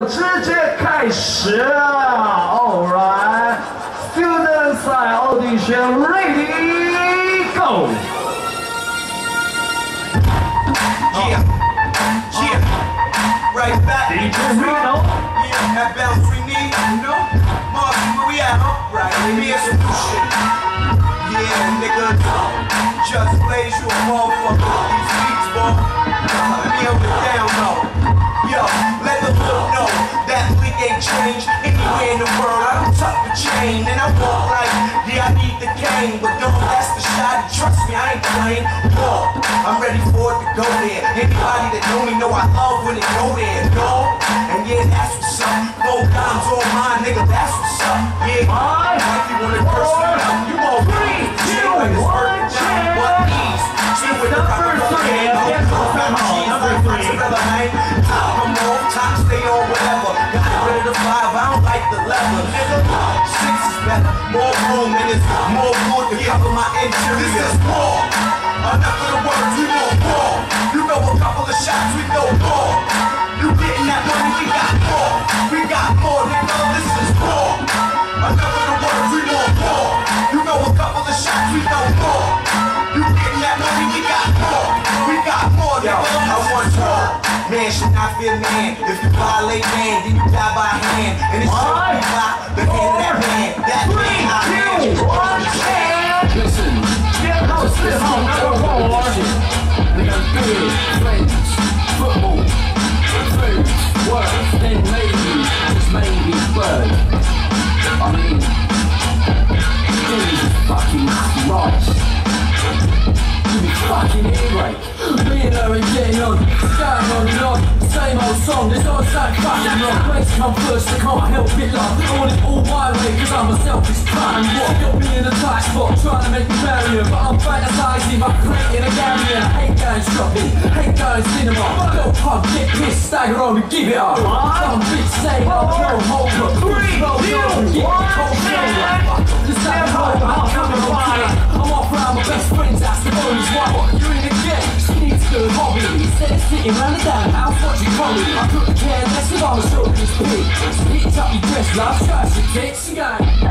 直接开始 ，Alright, students audition ready, go. Yeah, right back. DJ Reno. Yeah, that bounce we need, you know. Marky, where we at, huh? Right, here's some new shit. Yeah, nigga, just plays you a motherfucker with these beats, boy. Let me hold it down, though. Yo, let the hood know that bleak ain't changed anywhere in the world. I don't tuck the chain and I walk like, yeah, I need the cane, but don't that's the shot. Trust me, I ain't playing. War, I'm ready for it to go there. Anybody that know me know I love when it go there, no? And yeah, that's what's up. 4 dimes on mine, nigga, that's what's up. Yeah, if you wanna curse me out, you won't breathe. Shit like it's working down, what ease? Chill with the proper game. Come on, top, stay on whatever. Got rid of the 5, I don't like the leather, nigga. 6 is better, more room and it's more wood to cover my interior. This is war. Enough of the words, we want war. You know a couple of shots, we know more. You getting that money, we got more. We got more, nigga, this is war. Enough of the words, we want war. You know a couple of shots, we know more. You getting that money, we got more. We got more, nigga, I want war. Man should not fear man. If you violate man, then you die by hand. And it's shit you by the hand of that man. That man, I man. Listen, get house, this home, number 4. We got good friends, football, food, work, then maybe, just maybe bird. I mean, Jesus fucking Christ. You fucking earache. Me and her are getting on, going on and on. Same old song, there's not something fucking wrong. Grace come first, I can't help it, love. I want it all my way, cause I'm a selfish cunt. What got me in a tight spot, trying to make me barrier. But I'm fantasizing about creating a barrier. I hate going shopping, hate going cinema. Go pub, get pissed, stagger on and give it up. Some bitch say, I'll go home, but push, roll over, get the cold shoulder. Just stay home, I'm coming on tonight. I'm off round my best friend's house, the bonus one. What you in again? She needs a good hobby. Instead of sitting round the damn house watching comedy, I couldn't care less if I was short this pig. So hit up your dress, love, trash your tits, and go.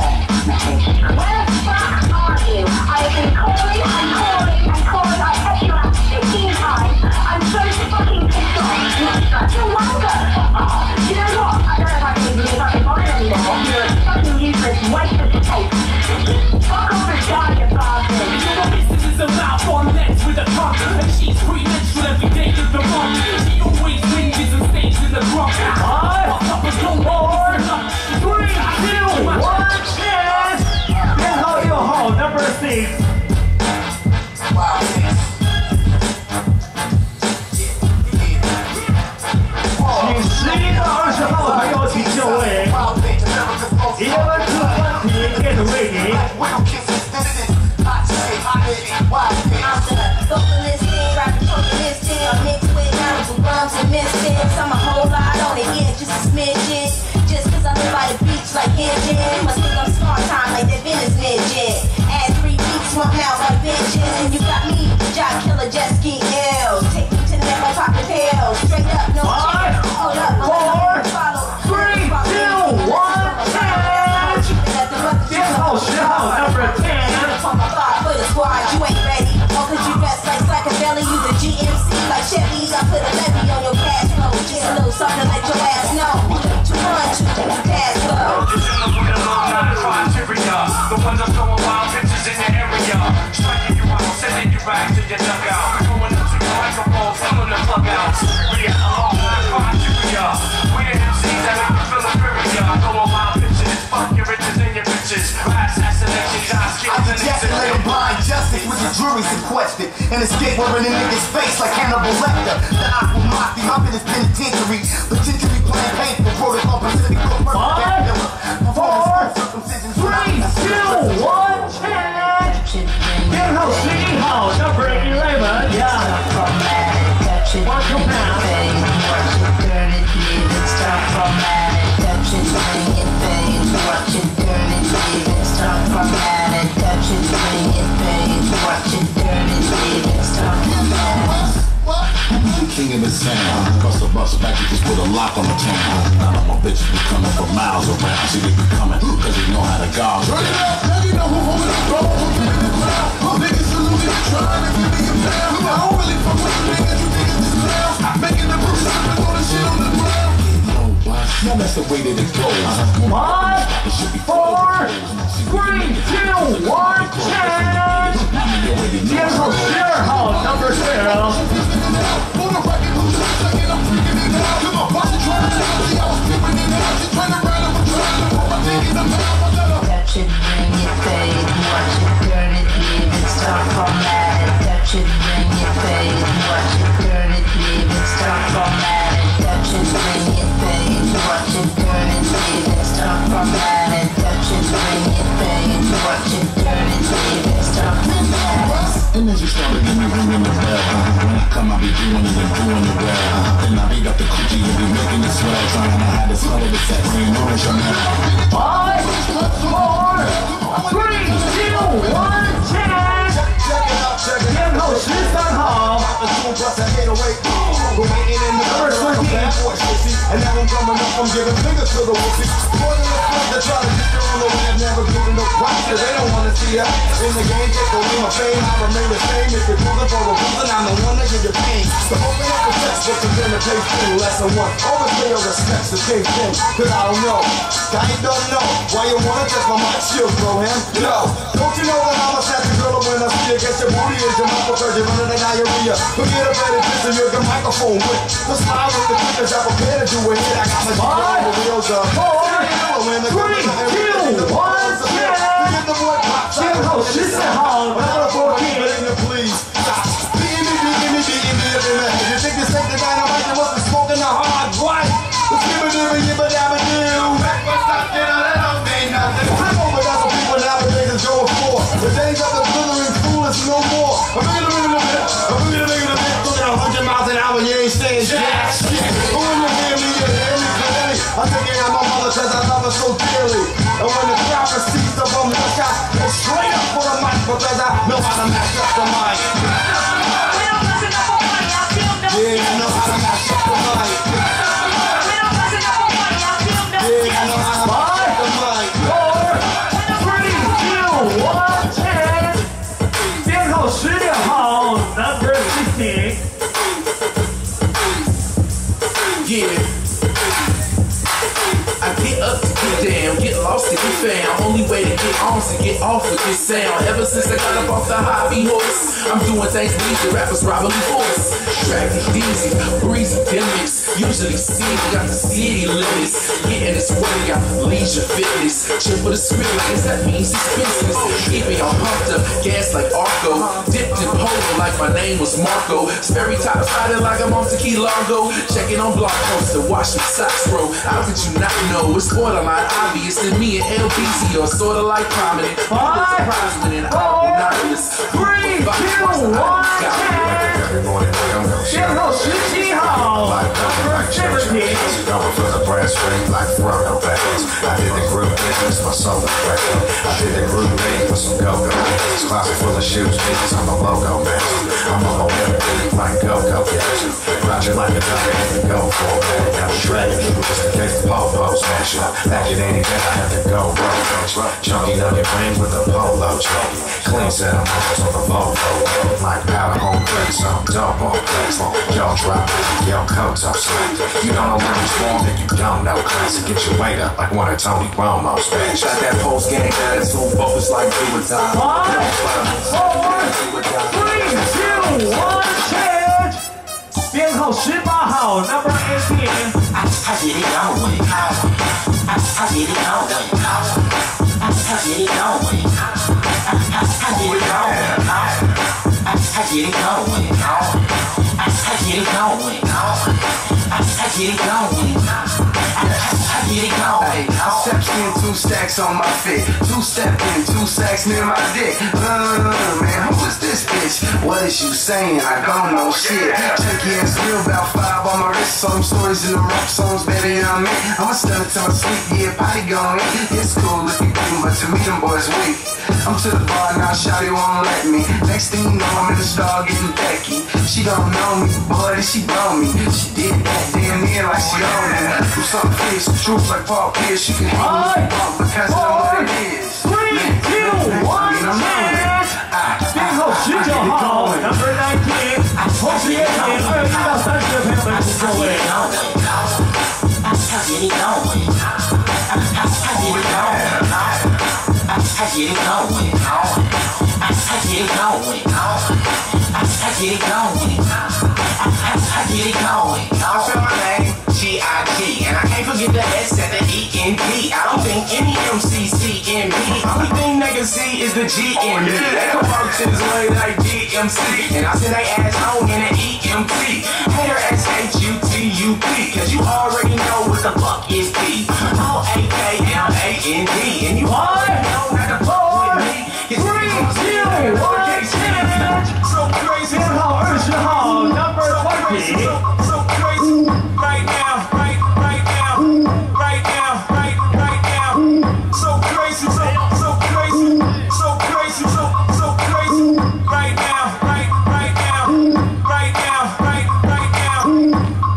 Where the fuck are you? I've been calling and calling and calling. I text you out 15 times. I'm so fucking pissed off. You're such a wanker. Oh, you know what? I don't know if I can even be fucking bothered anymore. You're a fucking useless waste of space. Fuck off and die, you bastard. You know what business is about? On legs with a trunk. And she's premenstrual every day of the month. She always whinges and stays in the drunk. Fuck up a don't 4, 3, 2, 1, chance. Get out your home, number 6.请11到20号朋友请就位。11 to 20 get ready. I'm a whole lot on it, yeah, just a smidgen. Just cause I live by the beach like Indian. Must think I'm smart time like that Venice midget. Add 3 beats, 1 mouth like bitches. And you got me, job killer, jet ski L's. Take me to the net like poppin' pills. Straight up, no chill. Hold up, I'm 4, 3, 2, 1, chance. Get out 10 号 number 10. From my 5-footer squad, you ain't ready. Or cause you dress like Psychedelic, you the GMC like Chevy's. I put a levy on your cash flow. Just a little something to let your ass know. 2 1 2 cash flow. The ones that's throwing wild pitches in the area. Striking you out, sending you back to your dugout. Going up to your microphone, filling the plug out. We got a long line criteria. We the MCs that make you feel inferior. Throwing wild pitches, fuck your riches and your bitches. Assassinations, I ejaculate and blind justice with the jury sequestered and escape wearing a nigga's face like Hannibal Lecter. The aqua mafia, I'm in this penitentiary. Potentially playing painful protocol, Pacific Coast murder. 5, 4, 3, 2, 1, chance. Get out 11 号 number 11. Yeah. Watch your pass. King of the sound, cause the bus packages put a lock on the town. miles around. See they be coming, cause they know how to gauge. Run it up, now you know who holding the throne. Who giving the ground? Niggas saluting, trying to give me a pound. I don't really fuck with the niggas, you niggas just loud. Making the boots up and all the shit on the ground. Now that's the way that it goes. 5, 4, 3, 2, 1, change. 编号12号 number 0。 Touch it, bring it, fade. Watch it, turn it, leave it, start formatted. Touch it, bring it, fade. Watch it, turn it, leave it, start formatted. Touch it, bring it, fade. Watch it, turn it, leave it, start formatted. Touch it, bring it, fade. Watch it, turn it, leave it, start formatted. And as you started to ring the bell, when I come, I be doing it and doing it well. Then I big up the coochie and be making it swell, trying to hide the smell of the sex cream on Chanel. 5, 4, 3, 2, 1, change. 编号13号。 And now I'm coming up, I'm giving fingers to the wussy. More than a friend that try to get you on the way, never giving no props, cause they don't wanna see us. In the game, take away my fame, I remain the same. If you're looking for a reason, I'm the one that give you pain. So open up the textbook and then the page 2, lesson 1. Always pay your respects to same thing, cause I don't know. I don't know why you wanna test my mic skills, bro, him? No, don't you know that I'm a sassy girl when I see you? Guess your booty is your mouth because you're running the diarrhea. Forget about it, listen, you're the microphone with the smile with the pictures, I'm prepared to do it. I got my 5, 4, 3, 2, 1, change. 编号14号 number 14。 Please stop. Beating me, you think you said the dynamite, you must be smoking the hard right. Let's give it to you, but I'm a new. Breakfast up, you know, that don't mean nothing. I know, but that's what people nowadays is going for. The days of the glittering fool is no more. I'm looking a bit, looking 100 miles an hour, you ain't saying jack shit. But when you hear me clearly. I'm thinking I'm a mother cause I love her so dearly. And when the crowd receives the bum, the shot goes straight up for the mic because I know how to mash up the mic. Yeah, I know how to mash up the mic. Yeah, I know how to mash up the mic. 4, 3, 2, 1, change. 编号16号 number 16。 Yeah. I get up to get down, get lost to get found. Only way to get on is to get off with this sound. Ever since I got up off the hobby horse, I'm doing things to leave the rappers probably force. Tracking easy, breezy gimmicks. Usually see got the city limits. Getting this way, got leisure fitness. Chill for the scriptless, that means it's business. Keeping y'all pumped up, gas like Arco. Dipped in polo like my name was Marco. It's very top sided like I'm on Tequila Largo. Checking on blog posts to wash my socks, bro. How could you not know? It's borderline obvious that me and LBC are sorta like prominent. 5, 4, 3, 2, 1, change.编号17号 number 17。 Going for the brass ring like Frodo bags. I did the group business, my soul effect. I did the group thing with some go-go bands. Closet full of shoes, bitches, I'm a logo master. I'm a everything like go-go gadget. Roger like a duck and go for it. Got a shredded, just in case the po-po smash up. Back in 80 days, I had to go road coach. Chunky nugget rings with a polo check. Clean set of muscles on the Volvo. Like powder home place, I'm dope on place. Yo drop, yo Koto slack. You don't know when it's warm, then you don't know classic. Get your weight up like one of Tony Romo's bitch. Got that post game attitude, focus like do or die. 5, 4, 3, 2, 1, change. 编号18号 number 18。 I get it on with it. I get it on with it. I get it on with it. I get it on with it. I get it on with it. I get it on with it. I get it on with it. I get it on with it. spend 2 stacks on my fit. 2 stepping, 2 sacks near my dick. Man, who is this bitch? What is you saying? I don't know shit. Chunky ass real about 5 on my wrist. Some stories in the rap songs, baby, I'm in. I'ma stun it till I sleep, yeah, potty going. It's cool if you think, but to me, them boys weak. I'm to the bar now, shawty won't let me. Next thing you know, I'm in the star getting Becky. She don't know me, boy, did she blow me. She did that damn near like she owned me. Do something fierce, truth like Paul Pierce. You can hate me because I know what it is. 3, 2, 1, chance! 最后19号 number 19， 同时也请21到30的朋友们请就位。 I spell my name G-I-G, and I can't forget the S at the E-N-P. I don't think any M-C-C-M-B. Only thing they can see is the G-N-B. They can work this way like DMC, and I send they ass home in an E-M-T. Hater S-H-U-T-U-P, cause you already know what the fuck is P. O-A-K-L-A-N-D, and you already know not to fuck with me. 3, 2, 1, chance! So crazy. 编号20号 number 20。 So crazy. Right now, right now, right now, right now. So crazy, so crazy, so crazy, so crazy. Right now, right now, right now, right now.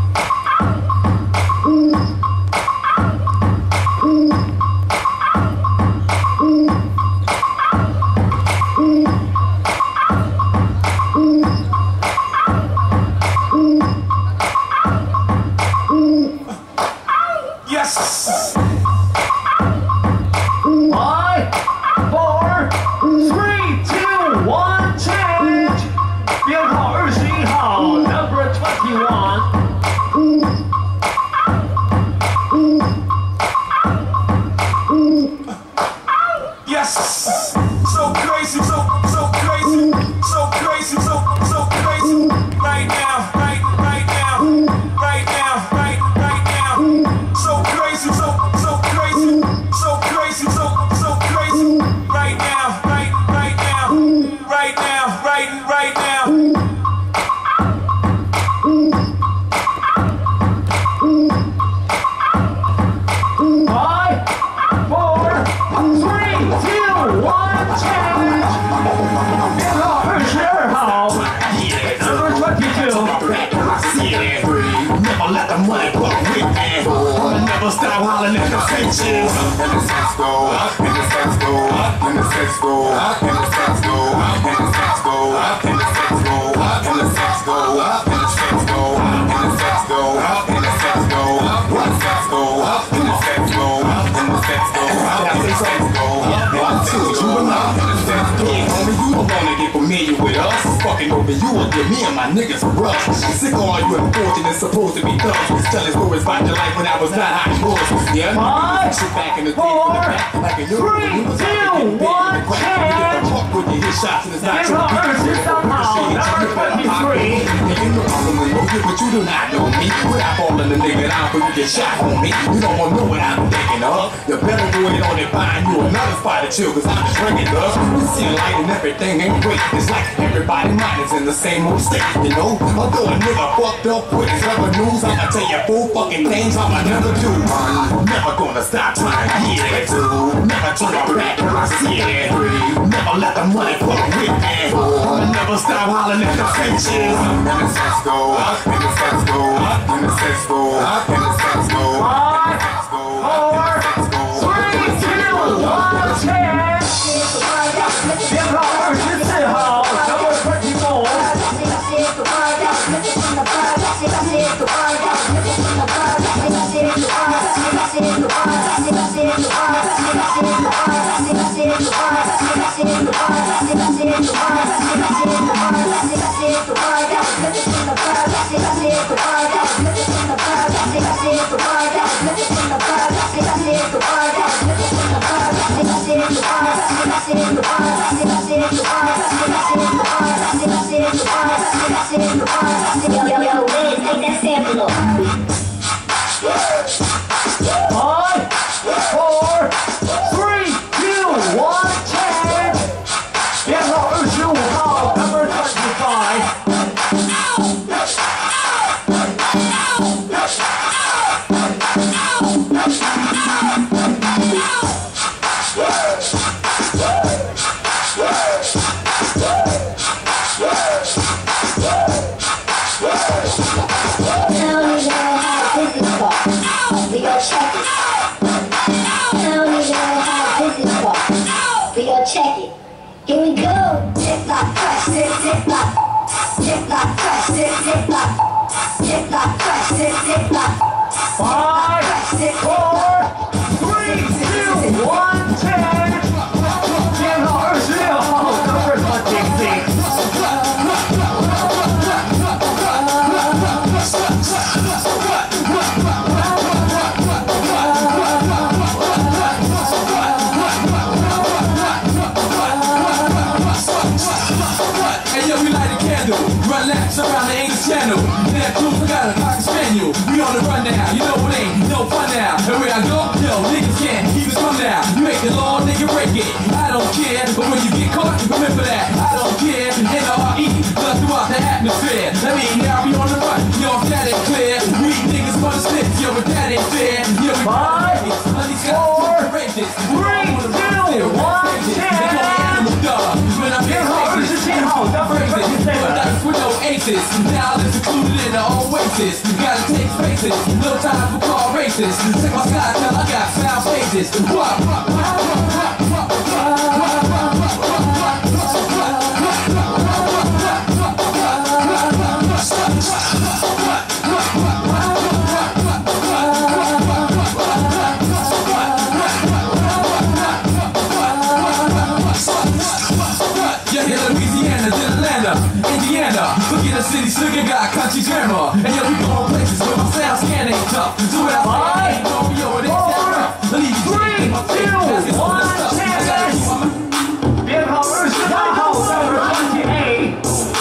Yes. 5, 4, 3, 2, 1, change！ 编号21号 number 21。 Yes. So crazy, so crazy, so crazy, so crazy. Right now, right now, right now, right now. So crazy, so crazy, so crazy, so crazy. Right now, right now, right now, right now. 5, 4, 3, 2, 1, change！ 编号22号 number 22。 Never let the money fuck with me. I'ma never stop hollering at the bitches. And the sex go up, and the sex go up, and the sex go up, and the sex go up, and the sex go up, and the sex go up, and the sex go up, and the sex go up, and the sex go up, and the sex go up, and the sex go up, and the sex go up, and the sex go up, and the sex go up. One, two, juvenile, and the sex go up. Homie, you don't wanna get familiar with us. Fucking over you will give me and my niggas a rush. Sick of all you unfortunate supposed to be thugs. Tell us stories about your life when I was not hot and yours. Yeah, 5, sit back in the 4, like a 3, 2, 1, change! 编号23号 number 23。 And you know I'm gonna know you, but you do not know me. When I fall in the nigga down for you get shot on me. You don't wanna know what I'm thinking of. You better do it on it, find you another spot to chill, cause I'm just drinking up. We see light and everything ain't great. It's like everybody mind is in the same old state, you know? Although a nigga fucked up with his revenues, I'ma tell you 4 fucking things I'ma never do. Never gonna stop trying to get it. Never turn my back when I see it. Never let the money fuck with me. I'ma never stop hollering at the bitches. And the sex go up, and the sex go up, and the sex go up, and the sex go up, and the sex go up, and the sex go up. 3, 2, 1, change！ 编号24号 number 24。 5, 4, Check it. Here we go. Zip lock, crush, zip lock. Zip lock, crush, zip lock. Zip lock, crush, zip lock. 5, 4, 3, 2, 1, 10。编号26号的 First Dixie。 Run laps around the English Channel. That proof I got a cocker spaniel. We on the run now, you know it ain't no fun now. And where I go, yo, niggas can't even come now. You make the law, nigga break it. I don't care, but when you get caught, remember that. I don't care, N-R-E, but throughout the atmosphere. Let me now be on the run, yo, if that ain't clear. We niggas wanna slip, yo, if that ain't fair. Yo, we 5, 4, 3, 2, 1, 10。编号27号的 First Dixie。 With no aces, now it's included in the oasis. Gotta take spaces, no time for car races. Check my side till I got sound faces. Indiana, look at the city, sugar got country grammar. And yeah, we going places where my sound scan ain't tough. So when I say, don't be over there, I leave you 3, 2, 1, 10。编号28号的 28。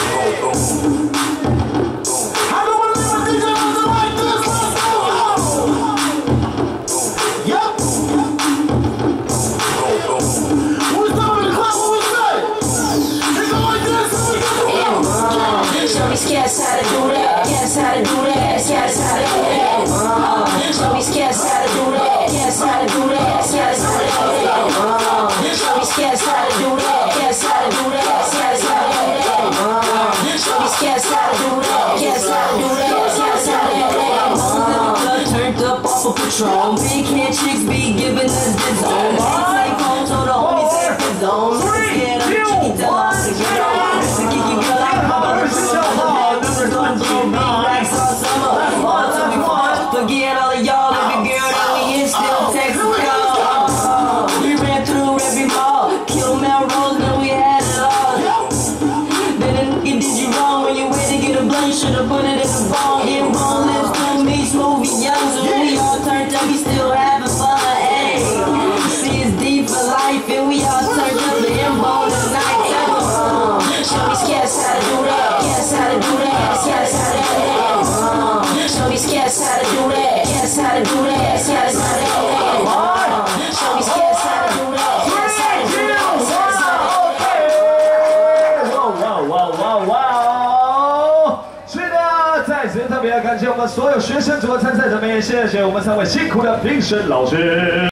Guess how to do that. Guess how to do that. Guess how to do that. Show me guess how to do that. Guess how to do that. Guess how to do that. Show me guess how to do that. Guess how to do that. Guess how to do that. Show me guess how to do that. Guess how to do that. Guess how to do that. Turned up off of Patron. Big head chicks be giving us the zone. Take home so the homies take the zone. 3, 2, 1, 10。 Forget all of y'all, every girl that we hit still text call. We ran through every mall, killed Melrose, then we had it all. Then a nigga did you wrong when you went to get a blunt, you should've put it in the bone. It won't live through me, smooth and young, so we all turned up, we still having fun. Hey, see it's deep for life, and we all turned up the M-bone tonight. Show me guess how to do that, guess how to do that, guess how to do that. Show me guess how to do that, guess how to do that, guess how to do that. Show me guess how to do that, guess how to do that. 哇！是的，在此特别感谢我们所有学生组的参赛者们，也谢谢我们3位辛苦的评审老师。